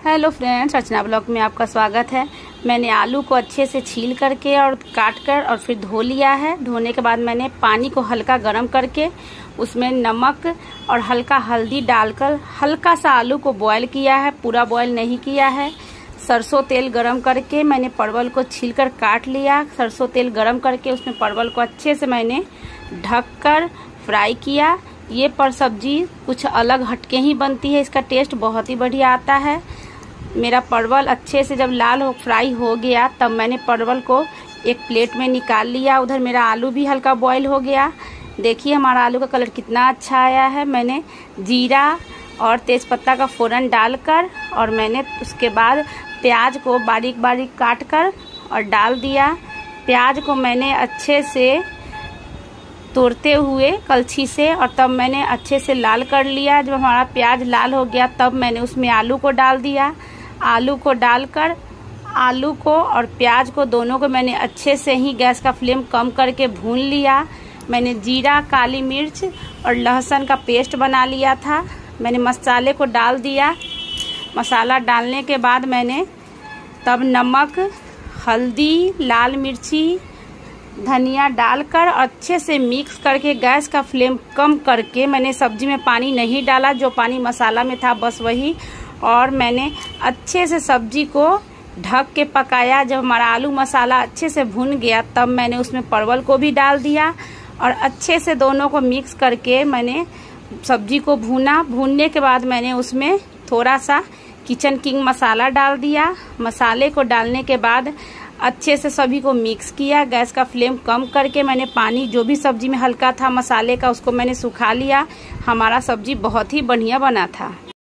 Hello friends, रचना blog में आपका स्वागत है। मैंने आलू को अच्छे से छील करके और काट कर और फिर धो लिया है। धोने के बाद मैंने पानी को हल्का गर्म करके उसमें नमक और हल्का हल्दी डालकर हल्का सा आलू को बॉयल किया है, पूरा बॉयल नहीं किया है। सरसों तेल गरम करके मैंने परवल को छीलकर काट लिया। सरसों तेल गरम करके उसमें परवल को अच्छे से मैंने ढककर फ्राई किया। ये पर सब्जी कुछ अलग हटके ही बनती है, इसका टेस्ट बहुत ही बढ़िया आता है। मेरा परवल अच्छे से जब लाल हो फ्राई हो गया तब मैंने परवल को एक प्लेट में निकाल लिया। उधर मेरा आलू भी हल्का बॉईल हो गया। देखिए हमारा आलू का कलर कितना अच्छा आया है। मैंने जीरा और तेज़पत्ता का फ़ोरन डालकर और मैंने उसके बाद प्याज को बारीक बारीक काट कर और डाल दिया। प्याज को मैंने अच्छे से तोड़ते हुए कलछी से और तब मैंने अच्छे से लाल कर लिया। जब हमारा प्याज लाल हो गया तब मैंने उसमें आलू को डाल दिया। आलू को डालकर आलू को और प्याज को दोनों को मैंने अच्छे से ही गैस का फ्लेम कम करके भून लिया। मैंने जीरा, काली मिर्च और लहसुन का पेस्ट बना लिया था। मैंने मसाले को डाल दिया। मसाला डालने के बाद मैंने तब नमक, हल्दी, लाल मिर्ची, धनिया डालकर अच्छे से मिक्स करके गैस का फ्लेम कम करके मैंने सब्जी में पानी नहीं डाला, जो पानी मसाला में था बस वही। और मैंने अच्छे से सब्जी को ढक के पकाया। जब हमारा आलू मसाला अच्छे से भुन गया तब मैंने उसमें परवल को भी डाल दिया और अच्छे से दोनों को मिक्स करके मैंने सब्जी को भूना। भूनने के बाद मैंने उसमें थोड़ा सा किचन किंग मसाला डाल दिया। मसाले को डालने के बाद अच्छे से सभी को मिक्स किया। गैस का फ्लेम कम करके मैंने पानी जो भी सब्जी में हल्का था मसाले का उसको मैंने सुखा लिया। हमारा सब्जी बहुत ही बढ़िया बना था।